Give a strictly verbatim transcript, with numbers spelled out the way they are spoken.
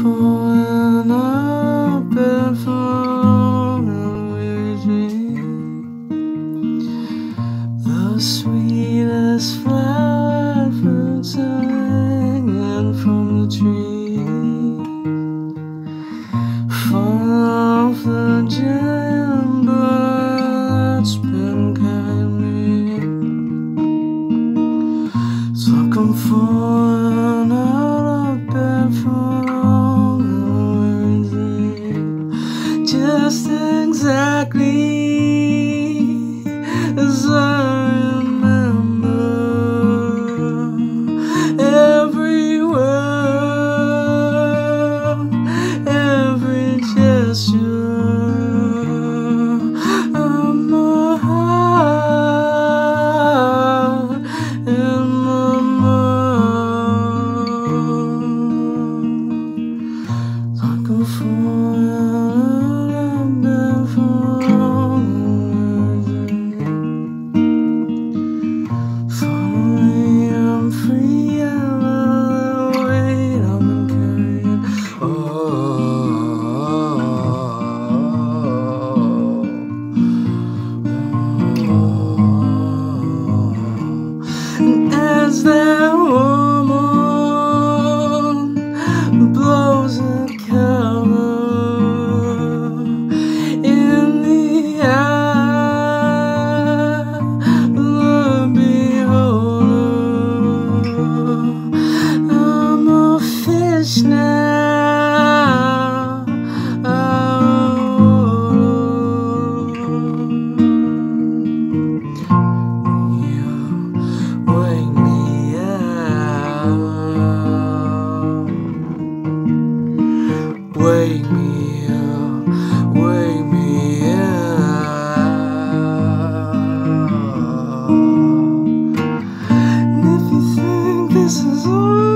falling up and falling with dream. The sweetest flower fruits are hanging from the tree, falling off the giant bird that's been carrying me. It's like I'm falling out of bed from a dream, just exactly as I remember. Every word, every gesture of my heart and my mind. Like I'm falling out of bed from finally I'm free of all the weight I've been carrying. Oh, and as that woman blows a cover in the eye of the beholder, I'm a fish now out of water. Wake me up, wake me up, wake me up. And if you think this is all